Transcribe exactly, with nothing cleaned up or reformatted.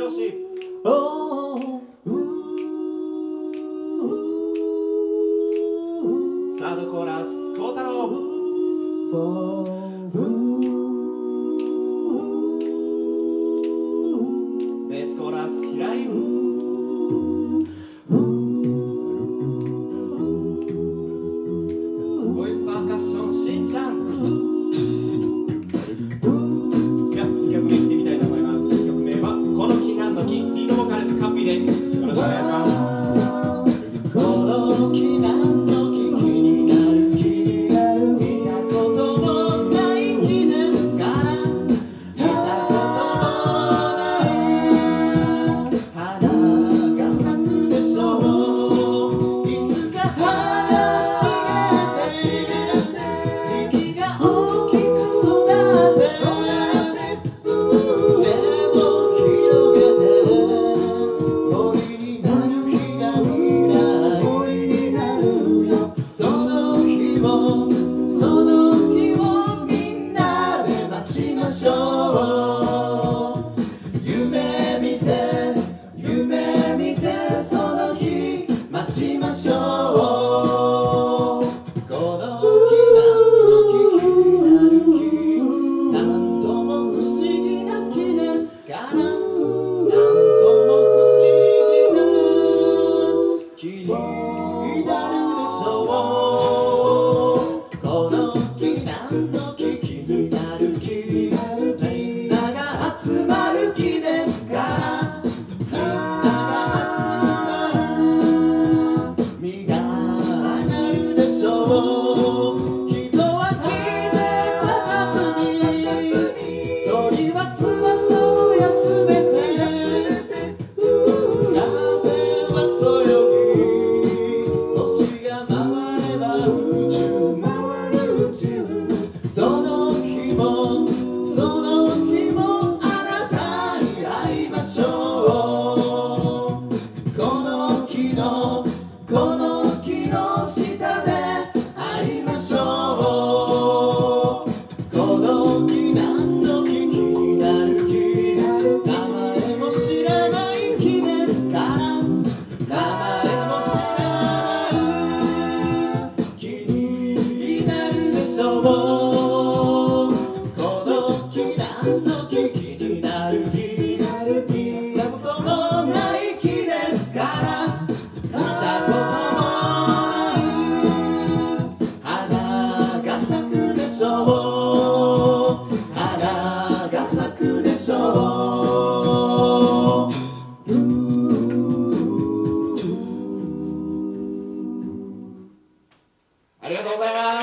ろし。サードコーラス孝太郎。ベースコーラス平井。ボイスパーカッションしんちゃん。がにきょくめいってみたいと思います。曲名はこの木なんの木、リードボーカルカッピーでよろしくお願いします。この木なんの木、気になる木、見たこともない木ですから、見たこともない花が咲くでしょう。いつか花が茂って木が大きく育て、根を広げて森になる日が未来。その日をその日をみんなで待ちましょう。夢見て夢見てその日待ちましょう。この木なんの木、気になる木、なんとも不思議な木ですから、なんとも不思議な木になるでしょう。この木なんの木、気になる木、みんなが集まる木ですから、みんなが集まる実がなるでしょう。人は木で佇み、鳥は翼を休めて、風はそよぎ、星が回れば宇宙、その日もその日もあなたに会いましょう。この木のこの木の下で会いましょう。この木なんの木、気になる木、名前も知らない木ですから、名前も知らない木になるでしょう。この木なんの木、気になる木、見たこともない木ですから、見たこともない花が咲くでしょう。花が咲くでしょう。ありがとうございます。